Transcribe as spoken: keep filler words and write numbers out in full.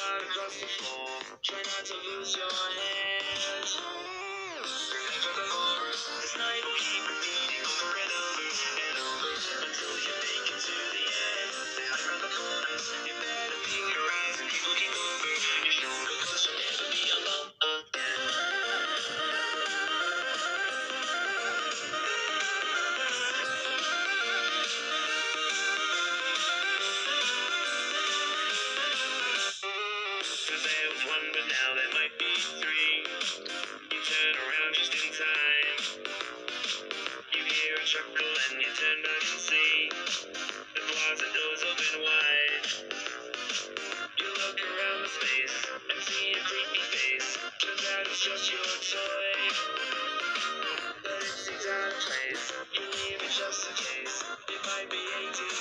out across the floor. Try not to lose your head. Remember the horror. This night will keep repeating over and over and over until you make it to the end. They hide around the corners. You better peek your eyes and keep looking over your shoulder, 'cause you'll never be alone again. Cause there was one, but now there might be three. You turn around just in time. You hear a chuckle and you turn back and see the closet doors open wide. You look around the space and see a creepy face. Turns out it's just your toy, but it seems out of place. You leave it just in case. It might be eighteen